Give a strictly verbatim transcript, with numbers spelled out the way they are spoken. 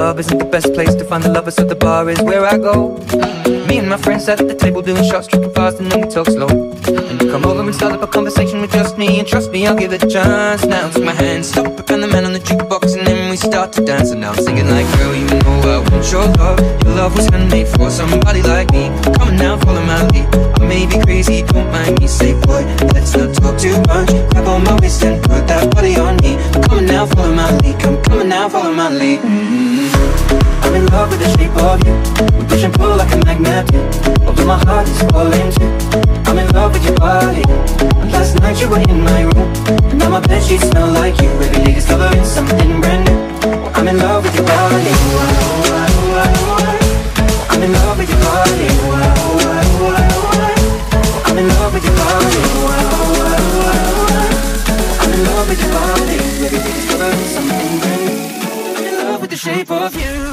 club isn't the best place to find the lovers, so the bar is where I go. Me and my friends sat at the table doing shots, tripping fast, and then we talk slow. And you come over and start up a conversation with just me, and trust me, I'll give it a chance. Now take my hand, stop it, and the man on the jukebox, and then we start to dance. And now I'm singing like, girl, you know I want your love. Your love was handmade for somebody like me. Come on now, follow my lead. I may be crazy, don't mind me. Say, boy, let's not talk too much. Grab on my waist and put that body on me. Come on now, follow my lead. Come, come on now, follow my lead. Mm-hmm. I'm in love with the shape of you. We push and pull like a magnet do. Although my heart is falling too. I'm in love with your body. And last night you were in my room, and now my bedsheets smell like you. Every day discovering something brand new. I'm in love with your body. I'm in love with your body. I'm in love with your body. I'm in love with your body. Every day discovering something brand new. I'm in love with the shape of you.